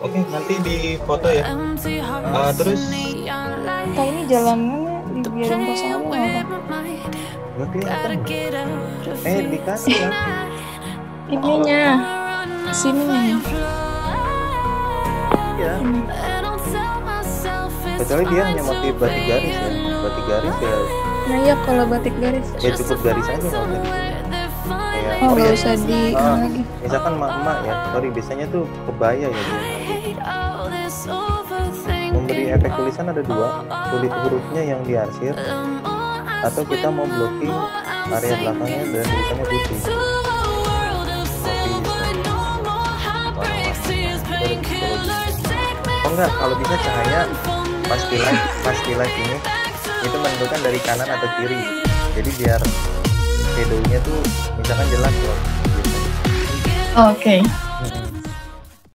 Oke, nanti di foto ya. Terus Kak ini jalanannya dibiarin kosong aja nggak apa? nggak kelihatan. Dikasih lah. Ininya, sininya. Iya. Kecuali dia hanya motif batik garis ya. Batik garis ya. Nah iya kalau batik garis. Ya cukup garis aja nggak usah. Kayak, Oh nggak usah di lagi. Misalkan emak ya, sorry biasanya tuh kebaya ya dia. Memberi efek tulisan ada dua, tulis hurufnya yang diarsir, atau kita mau blocking area belakangnya dan tulisannya putih. Oh enggak, kalau bisa cahaya pasti light ini itu menentukan dari kanan atau kiri. Jadi biar shadownya tuh misalkan jelas loh. Gitu. Oke.